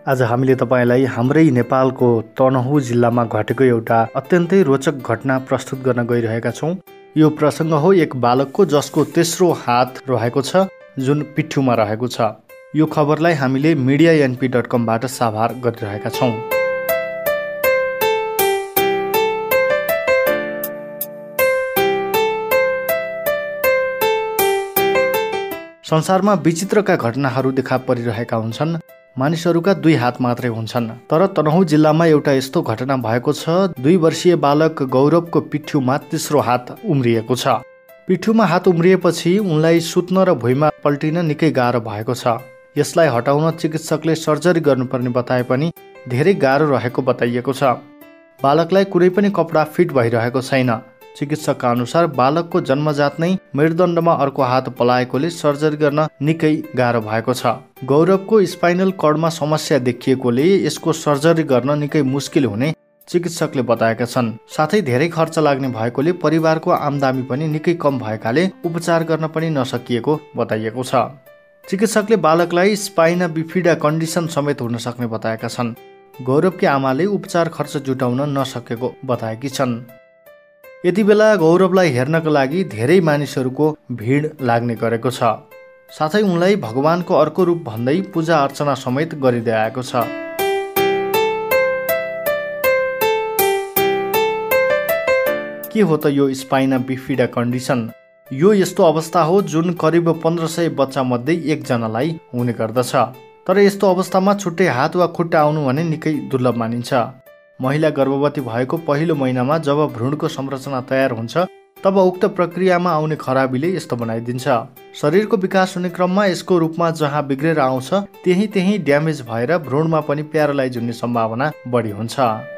आज हामीले तपाईलाई हाम्रै नेपालको तनहुँ जिल्लामा घटेको एउटा अत्यन्तै रोचक घटना प्रस्तुत गर्न गइरहेका छौं। यो प्रसङ्ग हो एक बालकको जसको तेस्रो हात रहेको छ जुन पिठ्युमा रहेको छ। यो खबरलाई हामीले medianp.com बाट साभार गरिरहेका छौं। संसारमा विचित्रका घटनाहरू देखा परिरहेका हुन्छन्। मानिसहरूका 2 हात मात्रै हुन्छन्, तर तनहुँ जिल्लामा एउटा यस्तो घटना भएको छ। 2 वर्षीय बालक गौरवको पिठ्युमा तेस्रो हात उम्रिएको छ। पिठ्युमा हात उम्रिएपछि उनलाई सुत्न र भुइँमा पल्टिन निकै गाह्रो भएको छ। यसलाई हटाउन चिकित्सकले सर्जरी गर्नुपर्ने बताए पनि धेरै गाह्रो रहेको बताइएको छ। बालकलाई कुनै पनि कपडा फिट भइरहेको छैन। चिकित्सकका अनुसार बालकको जन्मजात नै मेरुदण्डमा अर्को हात पलाएकोले सर्जरी गर्न निकै गाह्रो भएको छ। गौरवको स्पाइनल कर्डमा समस्या देखिएकोले यसको सर्जरी गर्न निकै मुस्किल हुने चिकित्सकले बताएका छन्। साथै धेरै खर्च लाग्ने भएकोले परिवारको आम्दानी पनि निकै कम भएकाले उपचार गर्न पनि नसकिएको बताइएको छ। चिकित्सकले बालकलाई स्पाइना बिफिडा कन्डिसन समेत हुन सक्ने बताएका छन्। गौरवकी आमाले उपचार खर्च जुटाउन नसकेको बताएकी छन्। यति बेला गौरवलाई हेर्नका लागि धेरै मानिसहरूको भिड लाग्ने गरेको छ। साथै उनलाई भगवानको अर्को रूप भन्दै पूजा अर्चना समेत गरिँदै आएको छ। के हो त यो स्पाइना बिफिडा कन्डिसन? यो यस्तो अवस्था हो जुन करिब 1500 बच्चा मध्ये 1 जनालाई हुने गर्दछ। तर यस्तो अवस्थामा छुट्टै हात वा खुट्टा आउनु भने निकै दुर्लभ मानिन्छ। महिला गर्भवती भएको पहिलो महिनामा जब भ्रूणको संरचना तयार हुन्छ तब उक्त प्रक्रियामा आउने खराबीले यस्तो बनाइदिन्छ। शरीरको विकास हुने क्रममा यसको रूपमा जहाँ बिग्रेर आउँछ त्यही ड्यामेज भएर भ्रूणमा पनि प्यारालाइज हुने सम्भावना बढी हुन्छ।